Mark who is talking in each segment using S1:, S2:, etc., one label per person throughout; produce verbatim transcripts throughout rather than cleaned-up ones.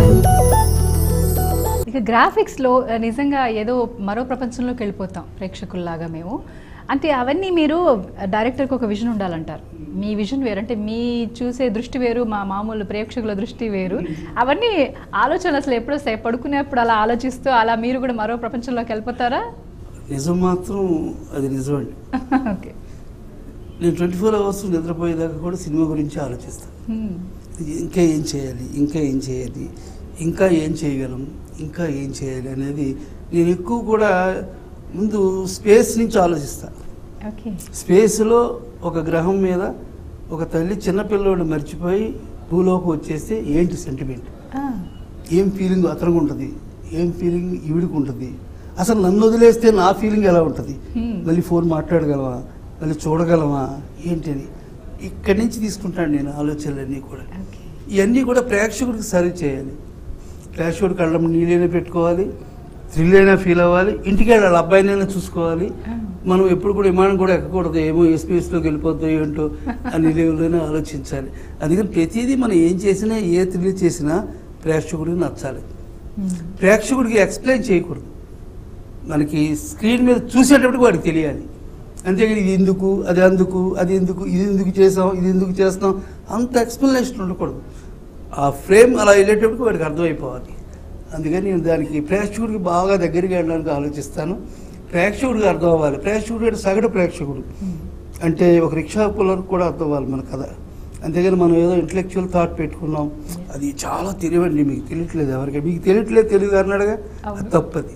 S1: ఇక గ్రాఫిక్స్లో నిజంగా ఏదో మరో ప్రపంచంలోకి వెళ్ళిపోతాం ప్రేక్షకుల్లాగా మేము. అంటే అవన్నీ మీరు డైరెక్టర్కి ఒక విజన్ ఉండాలంటారు. మీ విజన్ వేరు, అంటే మీ చూసే దృష్టి వేరు, మా మామూలు ప్రేక్షకుల దృష్టి వేరు. అవన్నీ ఆలోచనలు అసలు ఎప్పుడు వస్తాయి? పడుకునేప్పుడు అలా ఆలోచిస్తూ అలా మీరు కూడా మరో ప్రపంచంలోకి వెళ్ళిపోతారా?
S2: నిజం మాత్రం అది నిజం అండి.
S1: ఓకే.
S2: నేను ట్వంటీ ఫోర్ అవర్స్ నిద్రపోయేదాకా కూడా సినిమా గురించి ఆలోచిస్తాను. ఇంకా ఏం చేయాలి, ఇంకా ఏం చేయాలి, ఇంకా ఏం చేయగలం, ఇంకా ఏం చేయాలి అనేది నేను ఎక్కువ కూడా ముందు స్పేస్ నుంచి ఆలోచిస్తాను. స్పేస్లో ఒక గ్రహం మీద ఒక తల్లి చిన్నపిల్లోడు మర్చిపోయి భూలోకి వచ్చేస్తే ఏంటి సెంటిమెంట్, ఏం ఫీలింగ్ అతనికి ఉంటుంది, ఏం ఫీలింగ్ ఈవిడికి ఉంటుంది, అసలు నన్ను వదిలేస్తే నా ఫీలింగ్ ఎలా ఉంటుంది, మళ్ళీ ఫోన్ మాట్లాడగలవా, మళ్ళీ చూడగలవా ఏంటని ఇక్కడి నుంచి తీసుకుంటాను నేను ఆలోచనలన్నీ కూడా. ఇవన్నీ కూడా ప్రేక్షకుడికి సర్వ్ చేయాలి. ప్రేక్షకుడి కళ్ళ నీళ్ళైనా పెట్టుకోవాలి, థ్రిల్ అయినా ఫీల్ అవ్వాలి, ఇంటికి వెళ్ళాలి, అబ్బాయినైనా చూసుకోవాలి. మనం ఎప్పుడు కూడా విమానం కూడా ఎక్కకూడదు, ఏమో ఏ స్పేస్లోకి వెళ్ళిపోతాయి ఏంటో అన్ని లెవెల్లోనే ఆలోచించాలి. అందుకని ప్రతిదీ మనం ఏం చేసినా, ఏ థ్రిల్ చేసినా ప్రేక్షకుడికి నచ్చాలి. ప్రేక్షకుడికి ఎక్స్ప్లెయిన్ చేయకూడదు, మనకి స్క్రీన్ మీద చూసేటప్పటికి వాడికి తెలియాలి. అంతేగాని ఇది ఎందుకు, అది అందుకు, అది ఎందుకు, ఇది ఎందుకు చేసాం, ఇది ఎందుకు చేస్తాం అంత ఎక్స్ప్లెనేషన్ ఉండకూడదు. ఆ ఫ్రేమ్ అలా వెళ్ళేటప్పటికి వాడికి అర్థమైపోవాలి. అందుకని నేను దానికి ప్రేక్షకుడికి బాగా దగ్గరికి వెళ్ళడానికి ఆలోచిస్తాను. ప్రేక్షకుడికి అర్థం అవ్వాలి. ప్రేక్షకుడు సగటు ప్రేక్షకుడు అంటే ఒక రిక్షా పుల్లర్కి కూడా అర్థం అవ్వాలి మన కథ. అంతేగాని మనం ఏదో ఇంటలెక్చువల్ థాట్ పెట్టుకున్నాం, అది చాలా తెలియండి, మీకు తెలియట్లేదు, ఎవరికి మీకు తెలియట్లేదు, తెలుగు అన్నాడుగా, అది తప్పది.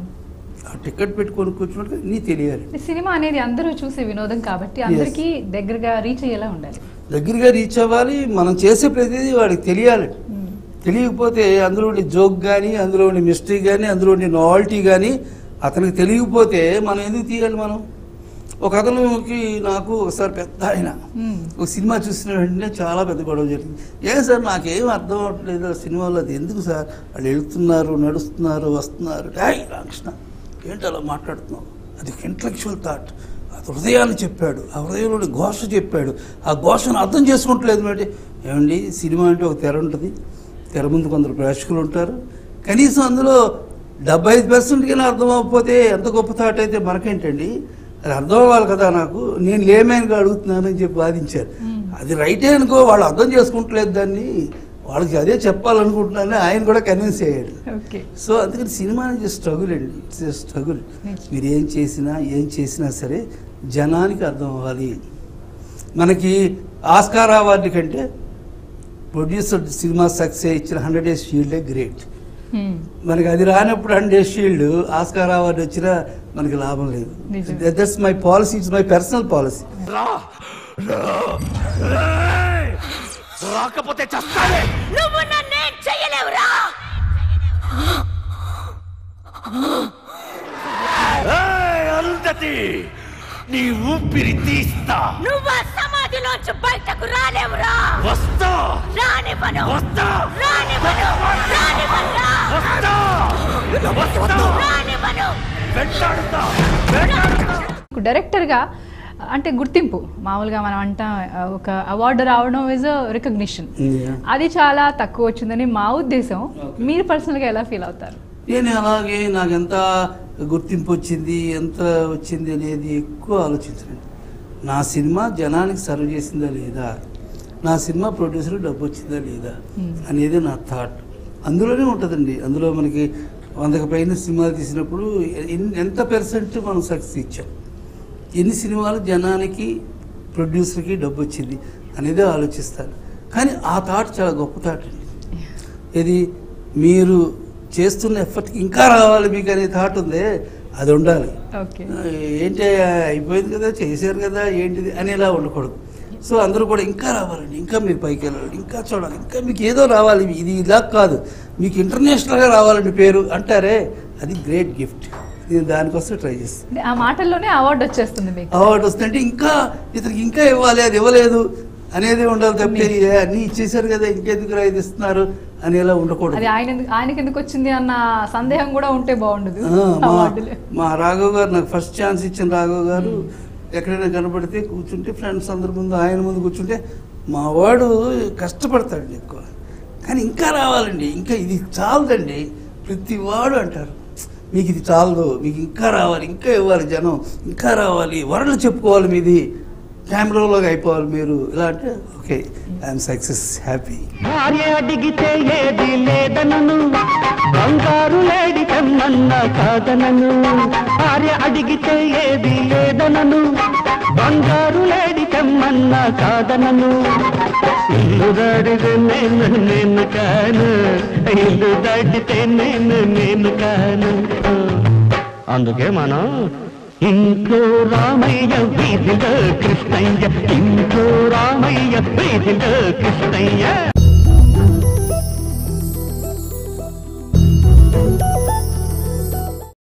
S2: ఆ టికెట్ పెట్టుకొని కూర్చున్నట్టు నీ తెలియాలి. సినిమా అనేది అందరూ చూసే వినోదం కాబట్టి అందరికీ దగ్గరగా రీచ్ అయ్యేలా ఉండాలి, దగ్గరగా రీచ్ అవ్వాలి. మనం చేసే ప్రతిదీ వాడికి తెలియాలి. తెలియకపోతే అందులో ఉండే జోక్ కానీ, అందులో ఉండే మిస్టరీ కానీ, అందులో ఉండే నావల్టీ కానీ అతనికి తెలియకపోతే మనం ఎందుకు తీయాలి? మనం ఒక అతనికి నాకు ఒకసారి పెద్ద ఆయన ఒక సినిమా చూసిన వెంటనే చాలా పెద్ద గొడవ జరిగింది. ఏం సార్ నాకేం అర్థం అవ్వట్లేదు ఆ సినిమాలో, అది ఎందుకు సార్, వాళ్ళు వెళ్తున్నారు, నడుస్తున్నారు, వస్తున్నారు, హాయ్ రామకృష్ణ ఏంటి అలా మాట్లాడుతున్నావు, అది ఇంటలెక్చువల్ థాట్, అది హృదయాన్ని చెప్పాడు, ఆ హృదయంలోని ఘోష చెప్పాడు, ఆ ఘోషను అర్థం చేసుకుంటలేదు. అంటే ఏమండి, సినిమా అంటే ఒక తెర ఉంటుంది, తెర ముందు కొందరు ప్రేక్షకులు ఉంటారు, కనీసం అందులో డెబ్బై ఐదు పర్సెంట్కైనా అర్థం అవ్వకపోతే ఎంత గొప్ప థాట్ అయితే మనకేంటండి, అది అర్థం అవ్వాలి కదా నాకు, నేను లేమేనుగా అడుగుతున్నానని చెప్పి వాదించారు. అది రైటే అనుకో, వాళ్ళు అర్థం చేసుకుంటలేదు దాన్ని, వాళ్ళకి అదే చెప్పాలనుకుంటున్నాను, ఆయన కూడా కన్విన్స్ అయ్యాడు. సో అందుకని సినిమా అనేది స్ట్రగుల్ అండి, ఇట్స్ ఏ స్ట్రగుల్. మీరు ఏం చేసినా ఏం చేసినా సరే జనానికి అర్థం అవ్వాలి. మనకి ఆస్కార్ అవార్డు కంటే ప్రొడ్యూసర్ సినిమా సక్సెస్ ఇచ్చిన హండ్రెడ్ డేస్ షీల్డే గ్రేట్. మనకి అది రానప్పుడు hundred days shield Oscar award వచ్చినా మనకి లాభం లేదు. That's my policy, it's my personal policy.
S3: రాకపోతే చస్తావే, నువ్వు నన్నేం చెయ్యలేవురా. అరుంధతి, నీ ఊపిరి తీస్తా, నువ్వు ఆ సమాధిలోంచి బయటకు రాలేవురా. వస్తా, రానివ్వను, వస్తా, రానివ్వను, రానివ్వను, వస్తా, వస్తా, రానివ్వను, వెంటాడుతా, వెంటాడుతా.
S1: డైరెక్టర్గా అంటే గుర్తింపు, మామూలుగా మనం అంటాం ఒక అవార్డు రావడం ఇస్ రికగ్నిషన్, అది చాలా తక్కువ వచ్చిందని మా ఉద్దేశం. మీరు పర్సనల్గా ఎలా ఫీల్ అవుతారు?
S2: నేను అలాగే నాకు ఎంత గుర్తింపు వచ్చింది, ఎంత వచ్చింది అనేది ఎక్కువ ఆలోచించండి. నా సినిమా జనానికి సర్వ్ చేసిందా లేదా, నా సినిమా ప్రొడ్యూసర్ డబ్బు వచ్చిందా లేదా అనేది నా థాట్. అందులోనే ఉంటుందండి. అందులో మనకి వందకు పైన సినిమాలు తీసినప్పుడు ఎంత పర్సెంట్ మనం సక్సెస్ ఇచ్చాం, ఎన్ని సినిమాలు జనానికి ప్రొడ్యూసర్కి డబ్బు వచ్చింది అనేది ఆలోచిస్తాను. కానీ ఆ థాట్ చాలా గొప్ప థాట్ అండి. ఇది మీరు చేస్తున్న ఎఫర్ట్కి ఇంకా రావాలి మీకు అనే థాట్ ఉందే, అది ఉండాలి. ఏంటి అయిపోయింది కదా, చేశారు కదా, ఏంటిది అనేలా ఉండకూడదు. సో అందరూ కూడా ఇంకా రావాలండి, ఇంకా మీరు పైకి వెళ్ళాలి, ఇంకా చూడాలి, ఇంకా మీకు ఏదో రావాలి, ఇది ఇలా కాదు, మీకు ఇంటర్నేషనల్గా రావాలండి పేరు అంటారే, అది గ్రేట్ గిఫ్ట్. నేను దానికోసం ట్రై చేస్తాను.
S1: ఆ మాటల్లోనే అవార్డు వచ్చేస్తుంది.
S2: అవార్డు వస్తుంటే ఇంకా ఇతనికి ఇంకా ఇవ్వాలి, అది ఇవ్వలేదు అనేది ఉండాలి తప్పితే అన్నీ ఇచ్చేసారు కదా ఇంకెందుకు ఇది ఇస్తున్నారు అనేలా ఉండకూడదు.
S1: ఆయనకి ఎందుకు వచ్చింది అన్న సందేహం కూడా ఉంటే బాగుండదు.
S2: మా రాఘవ్ గారు నాకు ఫస్ట్ ఛాన్స్ ఇచ్చిన రాఘవ్ గారు ఎక్కడైనా కనపడితే కూర్చుంటే ఫ్రెండ్స్ అందరి ముందు ఆయన ముందు కూర్చుంటే మా వాడు కష్టపడతాడు ఎక్కువ, కానీ ఇంకా రావాలండి, ఇంకా ఇది చాలదండి. ప్రతి వాడు అంటారు మీకు ఇది చాలదు, మీకు ఇంకా రావాలి, ఇంకా ఇవ్వాలి, జనం ఇంకా రావాలి, వరలు చెప్పుకోవాలి, మీది కెమెరాలోకి అయిపోవాలి మీరు, ఇలా అంటే ఓకే ఐఎమ్ సక్సెస్, హ్యాపీ.
S4: భార్య అడిగితే ఏది లేదనను, బంగారు లేడి తెమ్మన్న కాదనను. భార్య అడిగితే ఏది లేదనను, బంగారు లేడి తెమ్మన్న కాదనను. ఇల్లు దాడితే నేను నేను కాను, ఇల్లు దాటితే నేను నేను కాను. అందుకే మనం ఇంట్లో రామయ్య వీధిలో కృష్ణయ్య, ఇంట్లో రామయ్య వీధిలో కృష్ణయ్య.